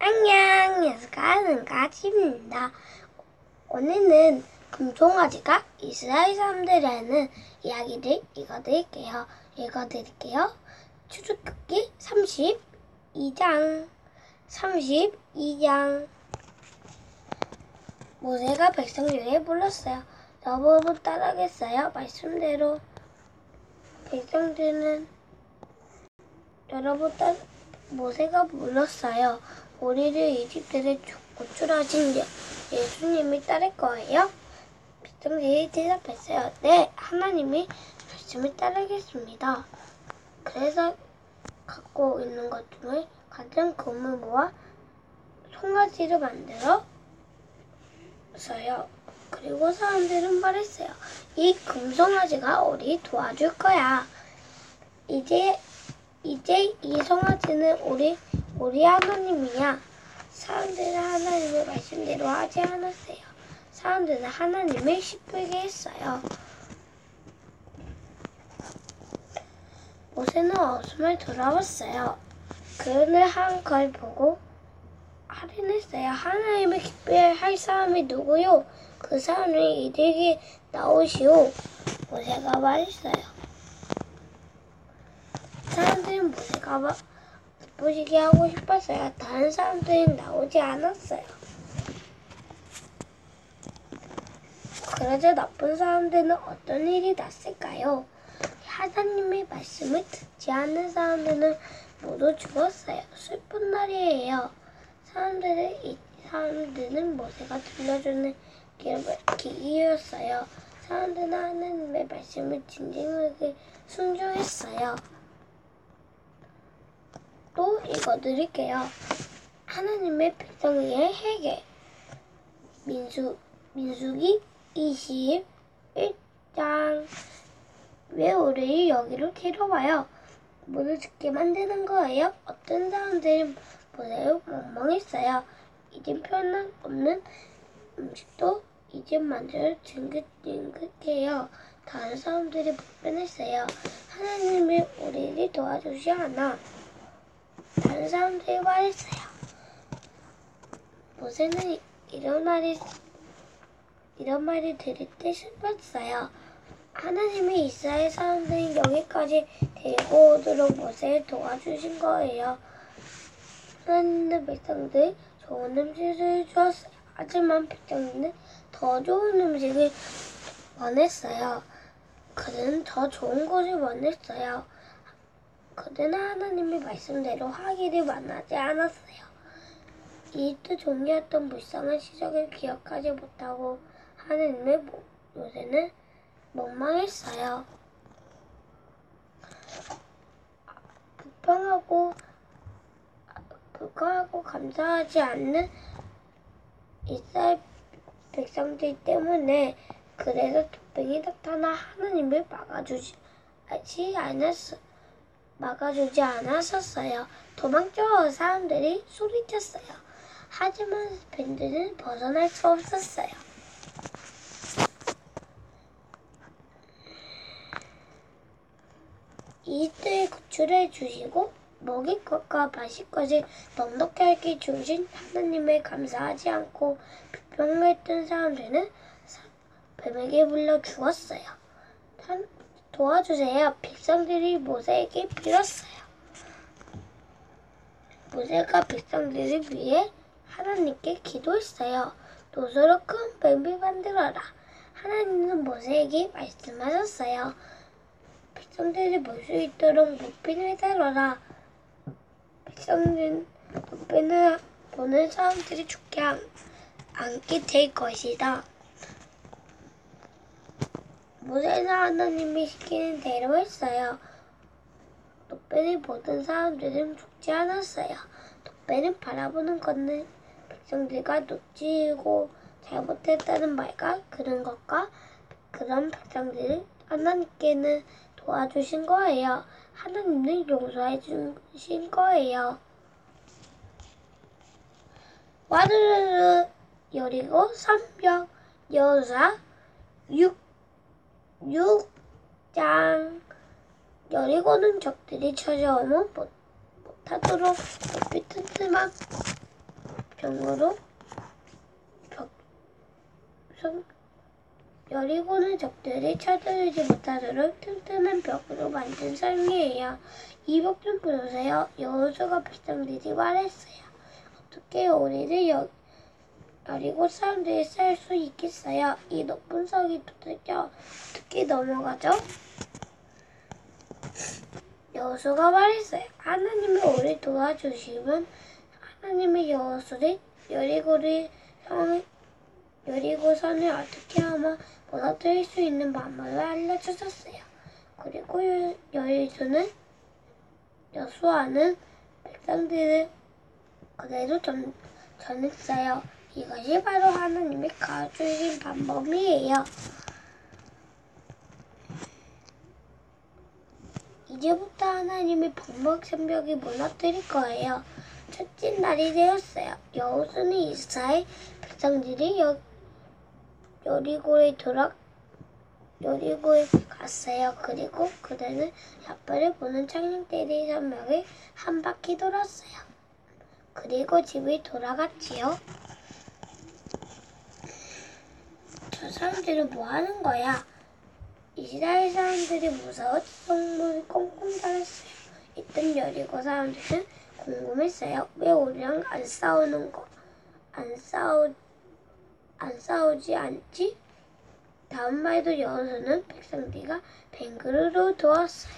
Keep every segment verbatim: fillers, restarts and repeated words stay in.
안녕, 예스가는 가지입니다. 오늘은 금송아지가 이스라엘 사람들이라는 이야기를 읽어드릴게요. 읽어드릴게요. 출애굽기 삼십이 장 삼십이 장 모세가 백성들에게 불렀어요. 너보고 따라하겠어요. 말씀대로 백성들은 여러분 따 모세가 불렀어요. 우리를 이집트에 구출하신 예수님이 따를 거예요? 백성들이 대답했어요. 네, 하나님이 말씀을 따르겠습니다. 그래서 갖고 있는 것 중에 가장 금을 모아 송아지를 만들어 서요. 그리고 사람들은 말했어요. 이 금송아지가 우리 도와줄 거야. 이제 이제 이 송아지는 우리 우리 하나님이야. 사람들은 하나님의 말씀대로 하지 않았어요. 사람들은 하나님을 시쁘게 했어요. 모세는 어둠을 돌아왔어요. 그는 한 걸 보고 할인했어요. 하나님을 기뻐해 할 사람이 누구요? 그 사람이 이들에게 나오시오. 모세가 말했어요. 사람들은 모세가 기쁘시게 하고 싶었어요. 다른 사람들은 나오지 않았어요. 그래서 나쁜 사람들은 어떤 일이 났을까요? 하나님의 말씀을 듣지 않는 사람들은 모두 죽었어요. 슬픈 날이에요. 사람들은 이 사람들은 모세가 들려주는 길을 이었어요. 사람들은 하나님의 말씀을 진정하게 순종했어요. 또 읽어드릴게요. 하나님의 백성의 회개. 민수, 민수기 이십일 장. 왜 우리를 여기로 데려와요? 모두 죽게 만드는 거예요? 어떤 사람들은 모세를 원망했어요. 이젠 편한 없는 음식도 이제 만들어 징긋징긋해요. 다른 사람들이 불편했어요. 하나님이 우리를 도와주지 않아. 다른 사람들이 말했어요. 모세는 이런 말이 이런 말을 들을 때 슬펐어요. 하나님이 이스라엘 사람들이 여기까지 데리고 오도록 모세를 도와주신 거예요. 하나님의 백성들 좋은 음식을 주었어요. 하지만 백성들은 더 좋은 음식을 원했어요. 그들은 더 좋은 것을 원했어요. 그들은 하나님의 말씀대로 하기를 원하지 않았어요. 이집트 종이었던 불쌍한 시절을 기억하지 못하고 하나님의 모세는 원망했어요. 불평하고 불평하고 감사하지 않는 이스라엘 백성들 때문에 그래서 독병이 나타나 하나님을 막아주지 않았어요. 막아주지 않았었어요. 도망쳐 사람들이 소리쳤어요. 하지만 밴드는 벗어날 수 없었어요. 이집트에 구출해 주시고 먹일 것과 마실 것을 넉넉히 하게 주신 하나님을 감사하지 않고 비평했던 사람들은 뱀에게 물려 죽었어요. 도와주세요. 백성들이 모세에게 빌었어요. 모세가 백성들을 위해 하나님께 기도했어요. 노소로 큰 뱀을 만들어라. 하나님은 모세에게 말씀하셨어요. 백성들이 볼 수 있도록 높이를 다뤄라. 백성들은 높이를 보는 사람들이 죽지 않게 될 것이다. 모세는 하나님이 시키는 대로 했어요. 높이를 보던 사람들은 죽지 않았어요. 높이는 바라보는 것은 백성들과 놓치고 잘못했다는 말과 그런 것과 그런 백성들을 하나님께는 도와주신 거예요. 하나님은 용서해 주신 거예요. 와르르르 여리고 삼병 여사 육 육 장. 여리고는 적들이 찾아오면 못, 못하도록 높이 튼튼한 병으로 벽, 성, 여리고는 적들이 쳐들지 못하도록 튼튼한 벽으로 만든 성이에요. 이 벽 좀 보세요. 여호수아가 백성들이 말했어요. 어떻게 우리를 여, 여리고 사람들이 살 수 있겠어요? 이 높은 성이 도대체 어떻게 넘어가죠? 여호수아가 말했어요. 하나님이 우리 도와주시면 하나님의 여호수를 여리고를 성 여리고 선을 어떻게 하면 무너뜨릴 수 있는 방법을 알려주셨어요. 그리고 여리고는 여호수아는 백성들을 그대로 전, 전했어요. 이것이 바로 하나님이 가르쳐주신 방법이에요. 이제부터 하나님이 범벅 성벽이 무너뜨릴 거예요. 첫째 날이 되었어요. 여호수아는 이스라엘 백성들이 여, 여리고에 돌아 여리고에 갔어요. 그리고 그들은 야훼를 보는 창녕대리 산맥을 한 바퀴 돌았어요. 그리고 집에 돌아갔지요. 저 사람들은 뭐 하는 거야? 이스라엘 사람들이 무서워 성문을 꽁꽁 닫았어요. 이때 여리고 사람들은 궁금했어요. 왜 우리랑 안 싸우는 거? 안 싸우 안 싸우지 않지? 다음 말도 여호수아는 백성들과 뱅그르로 도왔어요.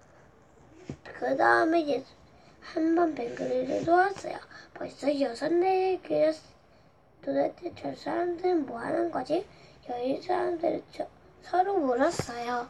그 다음에 한번 뱅그르를 도왔어요. 벌써 여섯 내를 그렸어요. 도대체 저 사람들은 뭐 하는 거지? 여리 사람들은 저, 서로 물었어요.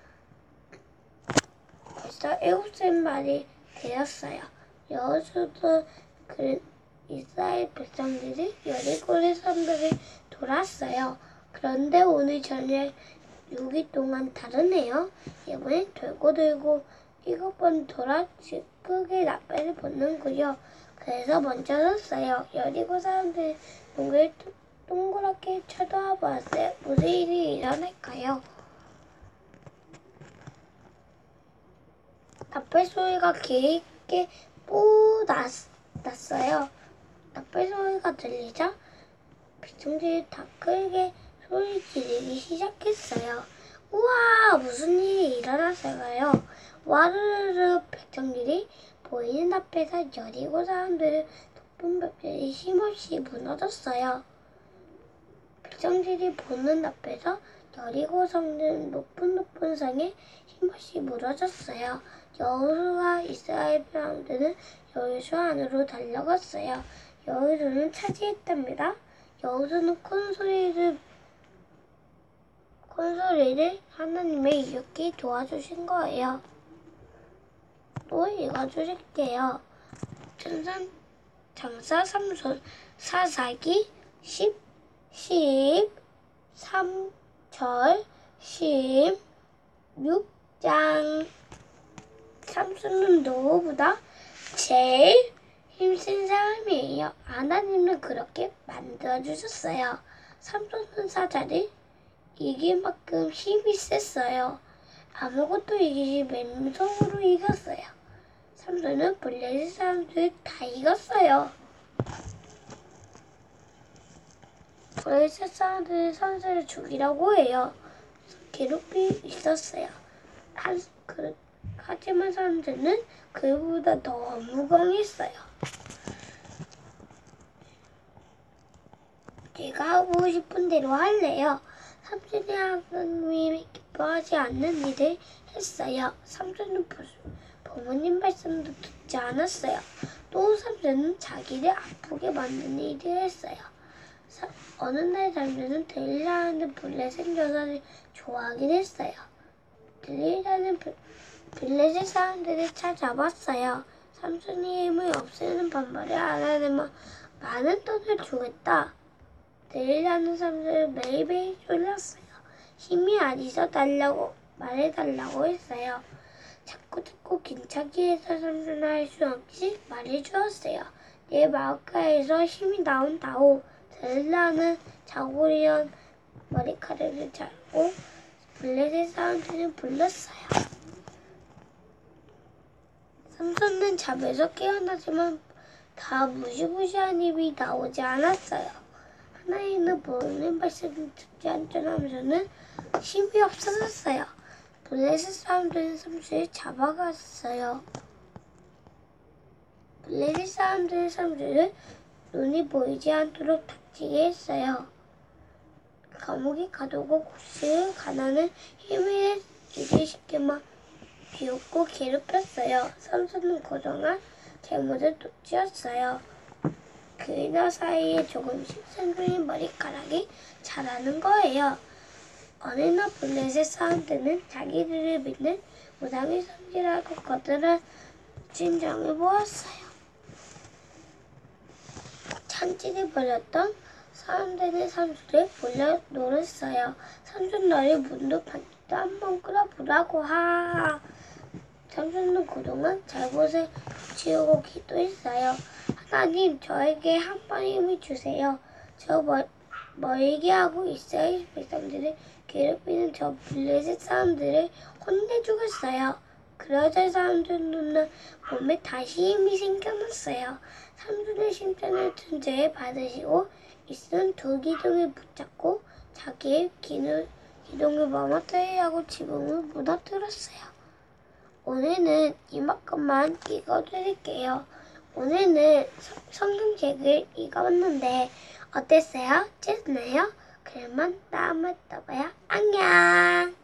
벌써 일곱 말이 되었어요. 여호수아도 그 이스라엘 백성들이 여리고의 성벽을 돌았어요. 그런데 오늘 저녁 육 일 동안 다르네요. 이번엔 돌고 돌고 일곱 번 돌아 크게 나팔을 붙는구요. 그래서 먼저 섰어요. 여리고 사람들이 목을 동그랗게 쳐다봐 봤어요. 무슨 일이 일어날까요? 나팔 소리가 길게 뽀 났, 났어요. 나팔 소리가 들리자 백성들이 다 크게 소리 지르기 시작했어요. 우와, 무슨 일이 일어났을까요? 와르르르 백성들이 보이는 앞에서 여리고 사람들은 높은 벽들이 힘없이 무너졌어요. 백성들이 보는 앞에서 여리고 성은 높은 높은 성에 힘없이 무너졌어요. 여호수아와 이스라엘 사람들은 여리고 안으로 달려갔어요. 여호수아는 차지했답니다. 여호수아는 큰 소리를 큰 소리를 하나님의 이렇게 도와주신 거예요. 또 읽어드릴게요. 천상 장사 삼손 사사기 십, 십삼 절 십육 장. 삼손은 누구보다 제일 힘센 사람이에요. 하나님은 그렇게 만들어주셨어요. 삼손은 사자를 이길 만큼 힘이 셌어요. 아무것도 이기지 맨손으로 이겼어요. 삼손은 블레셋 사람들 다 이겼어요. 블레셋 사람들이 선수를 죽이라고 해요. 괴롭히 있었어요. 한, 그, 하지만 사람들은 그보다 더 무공했어요. 제가 하고 싶은 대로 할래요. 삼손이 하나님이 기뻐하지 않는 일을 했어요. 삼손은 부모님 말씀도 듣지 않았어요. 또 삼손은 자기를 아프게 만드는 일을 했어요. 사, 어느 날 삼손은 들리라는 블레셋 여자를 좋아하게 됐어요. 들리라는 블레셋 사람들을 찾아봤어요. 삼손이 힘을 없애는 방법을 알아내면 많은 돈을 주겠다. 들리라는 사람들은 매일매일 졸렸어요. 힘이 어디서 달라고 말해달라고 했어요. 자꾸 자꾸 긴차게 해서 삼손은 할 수 없이 말해주었어요. 내 마음가에서 힘이 나온다오. 들리라는 자고리한 머리카락을 잡고 블레셋 사람들을 불렀어요. 삼손은 잠에서 깨어나지만 다 무시무시한 입이 나오지 않았어요. 하나이는 모르는 말씀을 듣지 않자면서는 힘이 없어졌어요. 블레셋 사람들은 삼수를 잡아갔어요. 블레셋 사람들은 삼수를 눈이 보이지 않도록 닥치게 했어요. 감옥에 가두고 곡식은 가난한 힘을 유리시켜만 비웃고 괴롭혔어요. 삼수는 그동안 재물을 놓치었어요. 그이나 사이에 조금씩 생기는 머리카락이 자라는 거예요. 어느 날 블레셋 사람들은 자기들을 믿는 우상의 성질하고 거들한 진정을 보았어요. 찬지를 벌였던 사람들의 삼수를 몰려 노렸어요. 삼수는 너를 문도 반지도 한번 끌어보라고 하하. 삼수는 그동안 잘못을 지우고 기도했어요. 하나님, 저에게 한 번 힘을 주세요. 저 멀, 멀게 하고 이스라엘 백성들을 괴롭히는 저 블레셋 사람들을 혼내주겠어요. 그러자 사람들은 몸에 다시 힘이 생겨났어요. 삼수의 심장을 tun제에 받으시고 있은 두 기둥을 붙잡고 자기의 기둥, 기둥을 머뭇어야 하고 지붕을 무너뜨렸어요. 오늘은 이만큼만 읽어드릴게요. 오늘은 성경책을 읽어봤는데 어땠어요? 재밌나요? 그러면 다음에 또 봐요. 안녕!